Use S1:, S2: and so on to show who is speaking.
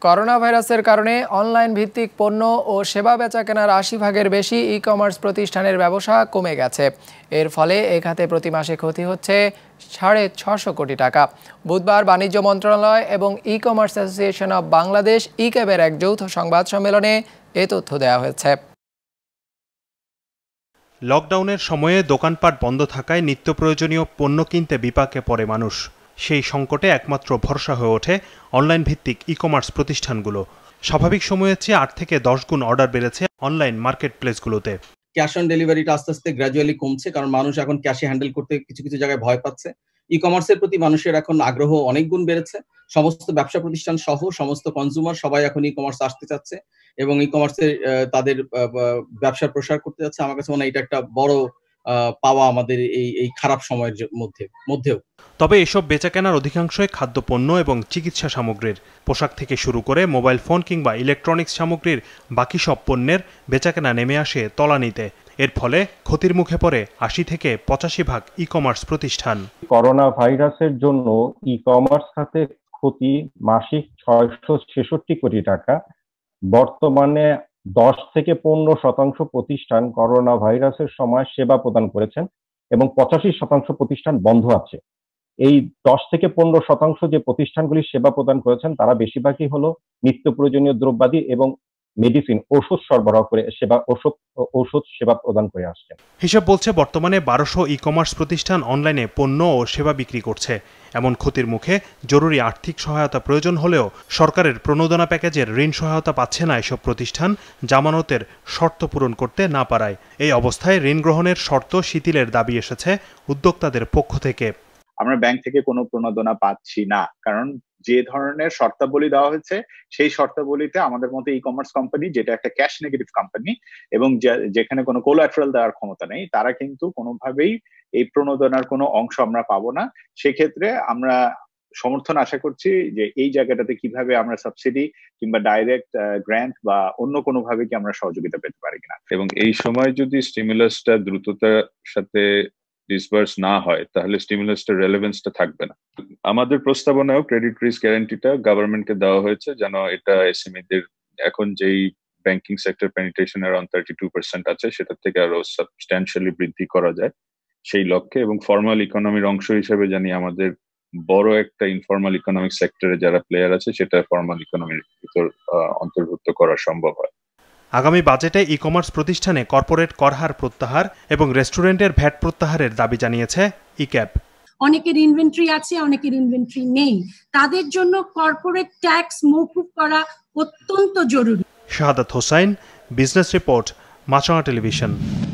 S1: Corona ভাইরাসের কারণে online ভিত্তিক পণ্য ও সেবা বেচাকেনার ৮০% বেশি ই-কমার্স প্রতিষ্ঠানের ব্যবসা কমে গেছে। এর ফলে এ খাতে প্রতি মাসে ক্ষতি হচ্ছে ৬৫০ কোটি টাকা। বুধবার বাণিজ্য মন্ত্রণালয় এবং ই-কমার্স অ্যাসোসিয়েশন অব বাংলাদেশ ইক্যাবের এক যৌথ সংবাদ সম্মেলনে এ তথ্য দেওয়া হয়েছে।
S2: লকডাউনের সময়ে দোকানপাট বন্ধ থাকায় নিত্য প্রয়োজনীয় পণ্য কিনতে বিপাকে পড়ে মানুষ। সেই সংকটে একমাত্র ভরসা হয়ে ওঠে অনলাইন ভিত্তিক ই-কমার্স প্রতিষ্ঠানগুলো। স্বাভাবিক সময়ের চেয়ে ৮ থেকে ১০ গুণ অর্ডার বেড়েছে অনলাইন মার্কেট প্লেসগুলোতে।
S3: ক্যাশ অন ডেলিভারিটা আস্তে আস্তে গ্র্যাজুয়ালি কমছে, কারণ মানুষ এখন ক্যাশে হ্যান্ডেল করতে কিছু কিছু জায়গায় ভয় পাচ্ছে। ই কমার্সের প্রতি মানুষের এখন আগ্রহ অনেক গুণ বেড়েছে। সমস্ত ব্যবসা প্রতিষ্ঠান সহ সমস্ত কনজিউমার সবাই এখন ই কমার্স আসতে চাচ্ছে এবং ই কমার্সে তাদের ব্যবসার প্রসার করতে যাচ্ছে। আমার কাছে মনে হয় এটা একটা বড় পাওয়া আমাদের এই খারাপ সময়ের মধ্যেও।
S2: তবে এসব বেচাকেনার অধিকাংশই খাদ্যপণ্য এবং চিকিৎসা সামগ্রীর। পোশাক থেকে শুরু করে মোবাইল ফোন কিংবা ইলেকট্রনিক্স সামগ্রীর বাকি সব পণ্যের বেচাকেনা নেমে আসে তলানিতে। এর ফলে ক্ষতির মুখে পড়ে ৮০ থেকে ৮৫% ই-কমার্স প্রতিষ্ঠান।
S4: করোনা ভাইরাসের জন্য ই-কমার্স খাতে ক্ষতি মাসিক ৬৬৬ কোটি টাকা। বর্তমানে ১০ থেকে ১৫% প্রতিষ্ঠান করোনা ভাইরাসের সময় সেবা প্রদান করেছেন এবং ৮৫% প্রতিষ্ঠান বন্ধ আছে। এই ১০ থেকে ১৫% যে প্রতিষ্ঠানগুলি সেবা প্রদান করেছেন তারা বেশিরভাগই হলো নিত্য প্রয়োজনীয় দ্রব্যাদি এবং মেডিসিন ওষুধ সরবরাহ করে ঔষধ সেবা প্রদান করে আসছেন।
S2: হিসাব বলছে বর্তমানে ১২০০ ই-কমার্স প্রতিষ্ঠান অনলাইনে পণ্য ও সেবা বিক্রি করছে। এমন ক্ষতির মুখে জরুরি আর্থিক সহায়তা প্রয়োজন হলেও সরকারের প্রণোদনা প্যাকেজের ঋণ সহায়তা পাচ্ছে না এসব প্রতিষ্ঠান, জামানতের শর্ত পূরণ করতে না পারায়। এই অবস্থায় ঋণ গ্রহণের শর্ত শিথিলের দাবি এসেছে উদ্যোক্তাদের পক্ষ থেকে।
S5: আমরা ব্যাংক থেকে কোনো প্রণোদনা পাচ্ছি না, কারণ যে ধরনের শর্তাবলী দেওয়া হয়েছে সেই শর্তাবলীতে আমাদের মতো ই কমার্স কোম্পানি, যেটা একটা ক্যাশ নেগেটিভ কোম্পানি এবং যেখানে কোনো কোলাটেরাল দেওয়ার ক্ষমতা নেই, তারা কিন্তু কোনোভাবেই এই প্রণোদনার কোনো অংশ আমরা পাবো না। সেক্ষেত্রে আমরা সমর্থন আশা করছি যে এই জায়গাটাতে কিভাবে আমরা সাবসিডি কিংবা ডাইরেক্ট গ্র্যান্ট বা অন্য কোনো ভাবে কি আমরা সহযোগিতা পেতে পারি কিনা।
S6: এবং এই সময় যদি স্টিমুলাসটা দ্রুততার সাথে ডিসবার্স না হয় তাহলে স্টিমুলাসটার রেলেভেন্সটা থাকবে না। আমাদের প্রস্তাবনায়ও ক্রেডিট রিস্ক গ্যারান্টিটা গভর্নমেন্টকে দেওয়া হয়েছে, যেন এটা এসএমইদের এখন যেই ব্যাংকিং সেক্টর পেনিট্রেশন অ্যারাউন্ড 32% আছে সেটা থেকে আরো সাবস্ট্যান্সিয়ালি বৃদ্ধি করা যায় সেই লক্ষ্যে, এবং ফর্মাল ইকোনমির অংশ হিসেবে জানি আমাদের বড় একটা ইনফর্মাল ইকোনমিক সেক্টরে যারা প্লেয়ার আছে সেটা ফর্মাল ইকোনমির ভিতর অন্তর্ভুক্ত করা সম্ভব হয়।
S2: আগামী বাজেটে ই-কমার্স প্রতিষ্ঠানে কর্পোরেট করহার প্রত্যাহার এবং রেস্টুরেন্টের ভ্যাট প্রত্যাহারের দাবি জানিয়েছে ইক্যাব।
S7: অনেকের ইনভেন্টরি আছে, অনেকের ইনভেন্টরি নেই, তাদের জন্য কর্পোরেট ট্যাক্স মওকুফ করা অত্যন্ত জরুরি।
S2: Shahadat Hossain, business report, Maasranga television.